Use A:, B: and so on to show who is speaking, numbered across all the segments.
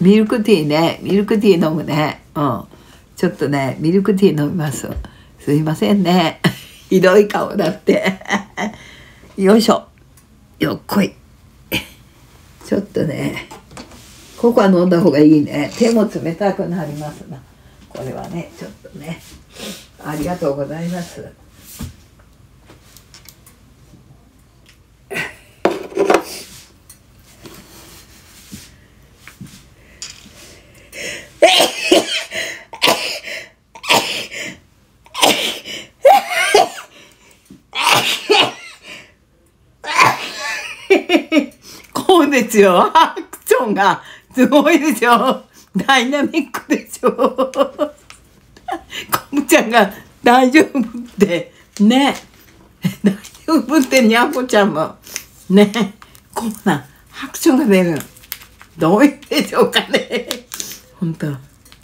A: ミルクティーね、ミルクティー飲むね。うん。ちょっとね、ミルクティー飲みます。すいませんね。ひどい顔だって。よいしょ。よっこい。ちょっとね、ココア飲んだ方がいいね。手も冷たくなりますな。これはね、ちょっとね。ありがとうございます。こうですよ。アクションがすごいでしょ。ダイナミックでしょ。コムちゃんが大丈夫ってね。大丈夫ってにゃんこちゃんもね。こんなアクションが出る。どういうんでしょうかね。本当。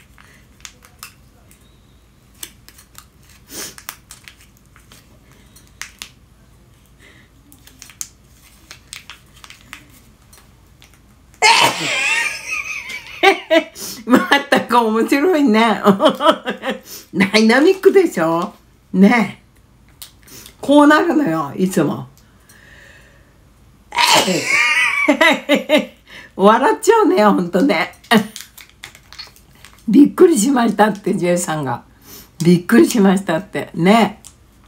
A: まったく面白いね。ダイナミックでしょね。こうなるのよ、いつも。笑っちゃうね、ほんとね。びっくりしましたって、ジェイさんが。びっくりしましたって。ね。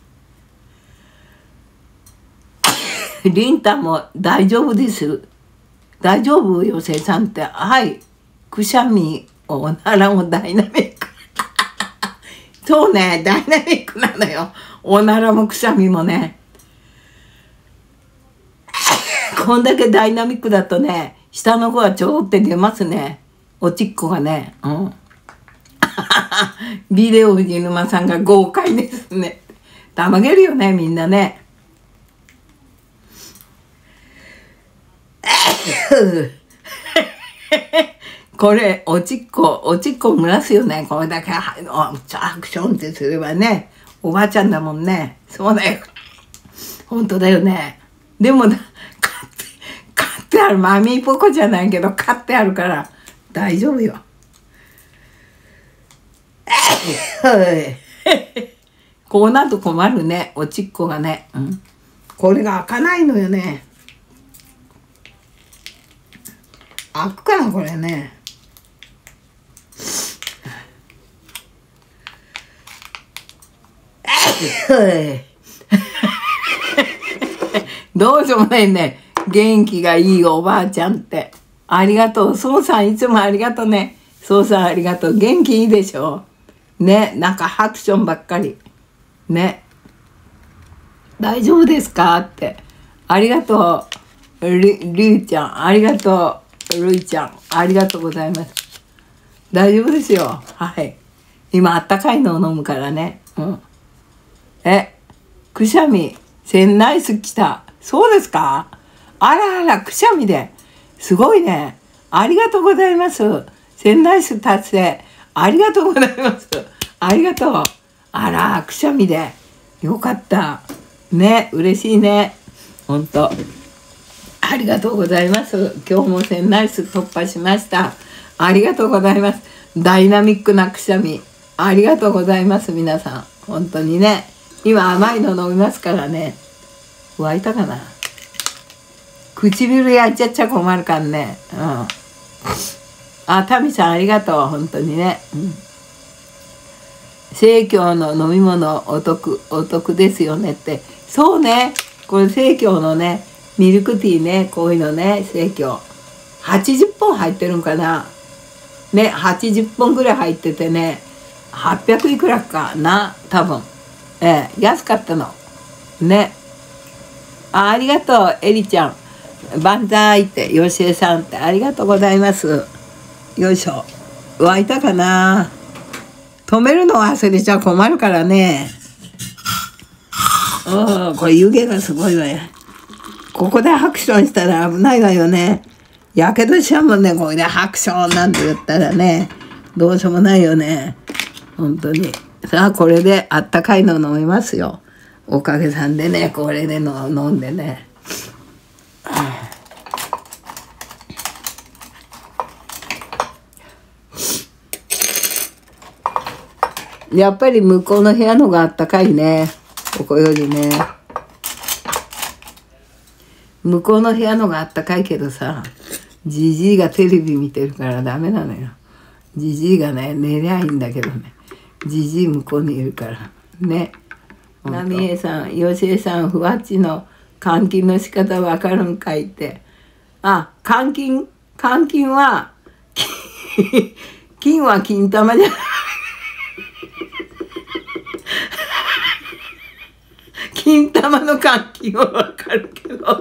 A: リンタも大丈夫です。大丈夫よ、せいさんって。はい。くしゃみ、おならもダイナミック。そうね、ダイナミックなのよ。おならもくしゃみもね。こんだけダイナミックだとね、下の子はちょろって出ますね。おちっこがね。うん。ビデオ藤沼さんが豪快ですね。たまげるよね、みんなね。これおちっこ蒸らすよね。これだけアクションってすればね。おばあちゃんだもんね。そうだよ。本当だよね。でも買ってある。マミーポコじゃないけど買ってあるから大丈夫よ。こうなると困るね。おちっこがね。うん、これが開かないのよね。開くかなこれね。どうしようもないね。元気がいいおばあちゃんって。ありがとう。そうさんいつもありがとうね。そうさんありがとう。元気いいでしょ。ね。なんかハクションばっかり。ね。大丈夫ですかって。ありがとう。りゅうちゃん。ありがとう。るいちゃん。ありがとうございます。大丈夫ですよ。はい。今あったかいのを飲むからね。うん。くしゃみ、センナイス来た。そうですか？あらあら、くしゃみで。すごいね。ありがとうございます。センナイス達成。ありがとうございます。ありがとう。あら、くしゃみで。よかった。ね、嬉しいね。ほんと。ありがとうございます。今日もセンナイス突破しました。ありがとうございます。ダイナミックなくしゃみ。ありがとうございます、皆さん。本当にね。今甘いの飲みますからね。湧いたかな。唇やっちゃっちゃ困るからね。うん。あ、タミさんありがとう。本当にね。うん。生協の飲み物お得ですよねって。そうね。これ生協のね、ミルクティーね、こういうのね、生協。80本入ってるんかな。ね、80本ぐらい入っててね、800いくらかな、多分。安かったの。ね。ありがとう、エリちゃん。万歳って、よしえさんって、ありがとうございます。よいしょ。湧いたかな。止めるの忘れちゃ困るからね。これ湯気がすごいわよ。ここでハクションしたら危ないわよね。やけどしちゃうもんね、これでハクションなんて言ったらね。どうしようもないよね。本当に。さあ、これであったかいの飲みますよ。おかげさんでね、これでの飲んでね。 やっぱり向こうの部屋のがあったかいね。ここよりね。向こうの部屋のがあったかいけどさ、じじいがテレビ見てるからダメなのよ。じじいがね、寝りゃいいんだけどね。じじい向こうにいるから。ね。なみえさん、よしえさん、ふわっちの監禁の仕方わかるんかいって。あ、監禁は、金は金玉じゃない。金玉の監禁はわかるけど。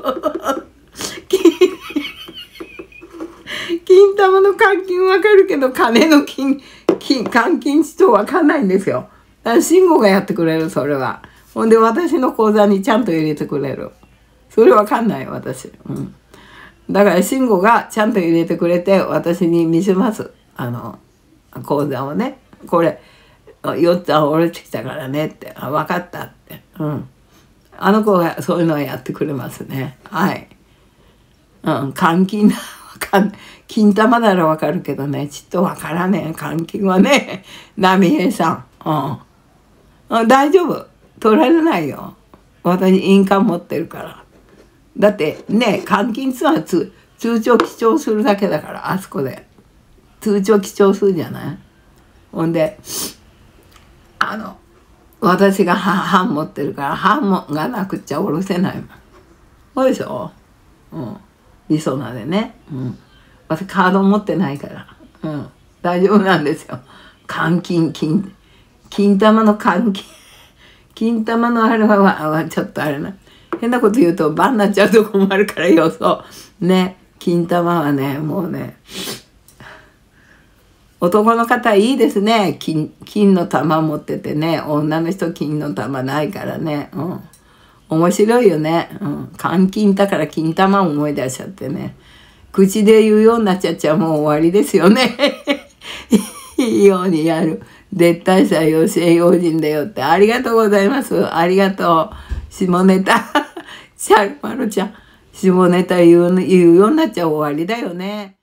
A: 金玉の監禁わかるけど、金の監禁ちとわかんないんですよ。だから慎吾がやってくれる、それは。ほんで私の口座にちゃんと入れてくれる。それわかんない、私。うん。だから慎吾がちゃんと入れてくれて、私に見せます。口座をね。これ、よっつぁん折れてきたからねって。あ、わかったって。うん。あの子がそういうのをやってくれますね。はい。うん、監禁だ。金玉ならわかるけどね、ちっとわからねえ、監禁はね、波平さん。うん。大丈夫。取られないよ。私、印鑑持ってるから。だってね、監禁ツアー通帳記帳するだけだから、あそこで。通帳記帳するじゃない。ほんで、私が版持ってるから、版がなくっちゃ下ろせないもん。そうでしょ。うん。りそなでね。うん。私カード持ってないから。うん。大丈夫なんですよ。金玉の金玉のあれはちょっとあれな。変なこと言うと番になっちゃうと困るからよ、そう。ね。金玉はね、もうね。男の方いいですね。金の玉持っててね。女の人金の玉ないからね。うん。面白いよね。うん。監禁だから金玉を思い出しちゃってね。口で言うようになっちゃもう終わりですよね。いいようにやる。絶対さ、よしえ用心だよって。ありがとうございます。ありがとう。下ネタ。シャルマルちゃん。下ネタ言うようになっちゃ終わりだよね。